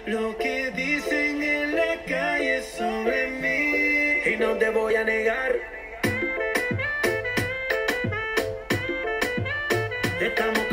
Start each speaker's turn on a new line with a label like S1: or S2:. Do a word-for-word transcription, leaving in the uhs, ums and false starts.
S1: lo que dicen en la calle sobre mí. Y no te voy a negar, estamos